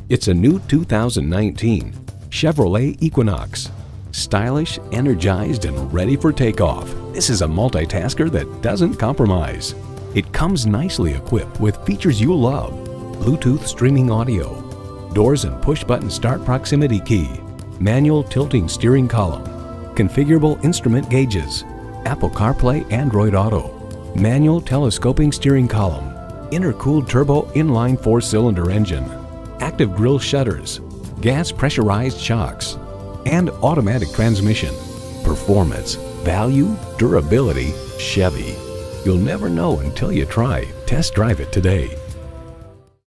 It's a new 2019 Chevrolet Equinox. Stylish, energized, and ready for takeoff, this is a multitasker that doesn't compromise. It comes nicely equipped with features you'll love: Bluetooth streaming audio, doors and push-button start proximity key, manual tilting steering column, configurable instrument gauges, Apple CarPlay Android Auto, manual telescoping steering column, intercooled turbo inline 4-cylinder engine, active grille shutters, gas pressurized shocks, and automatic transmission. Performance, value, durability, Chevy. You'll never know until you try. Test drive it today.